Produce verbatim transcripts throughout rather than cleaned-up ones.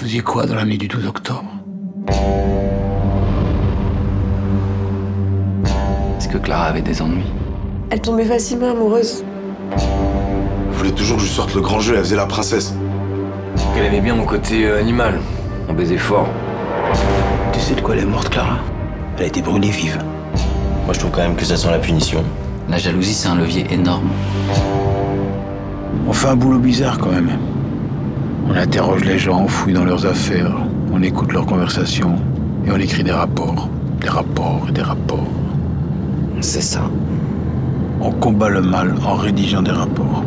faisiez quoi dans la nuit du douze octobre? Est-ce que Clara avait des ennuis? Elle tombait facilement amoureuse. Elle voulait toujours que je sorte le grand jeu, elle faisait la princesse. Elle aimait bien mon côté euh, animal. On baisait fort. Tu sais de quoi elle est morte, Clara? Elle a été brûlée vive. Moi, je trouve quand même que ça sent la punition. La jalousie, c'est un levier énorme. On fait un boulot bizarre quand même. On interroge les gens, on fouille dans leurs affaires, on écoute leurs conversations et on écrit des rapports. Des rapports et des rapports. C'est ça. On combat le mal en rédigeant des rapports.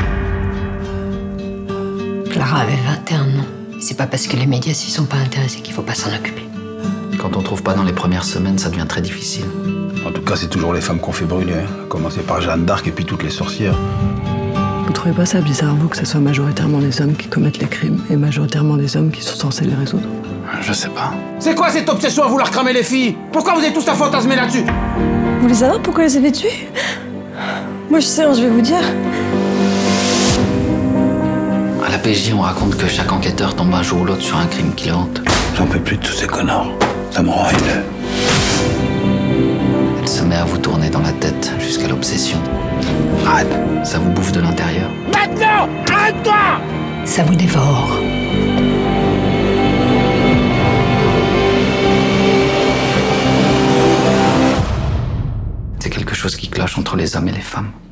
Clara avait vingt et un ans. C'est pas parce que les médias s'y sont pas intéressés qu'il faut pas s'en occuper. Quand on trouve pas dans les premières semaines, ça devient très difficile. En tout cas, c'est toujours les femmes qu'on fait brûler. Hein. À commencer par Jeanne d'Arc et puis toutes les sorcières. Vous trouvez pas ça bizarre, vous, que ce soit majoritairement les hommes qui commettent les crimes et majoritairement les hommes qui sont censés les résoudre? Je sais pas. C'est quoi cette obsession à vouloir cramer les filles? Pourquoi vous êtes tous à fantasmer là-dessus? Vous voulez savoir pourquoi elle s'est tuée? Moi je sais, hein, je vais vous dire. À la P J, on raconte que chaque enquêteur tombe un jour ou l'autre sur un crime qui le hante. J'en peux plus de tous ces connards. Ça me rend haineux. Elle se met à vous tourner dans la tête jusqu'à l'obsession. Arrête. Ça vous bouffe de l'intérieur. Maintenant! Arrête-toi! Ça vous dévore. C'est quelque chose qui cloche entre les hommes et les femmes.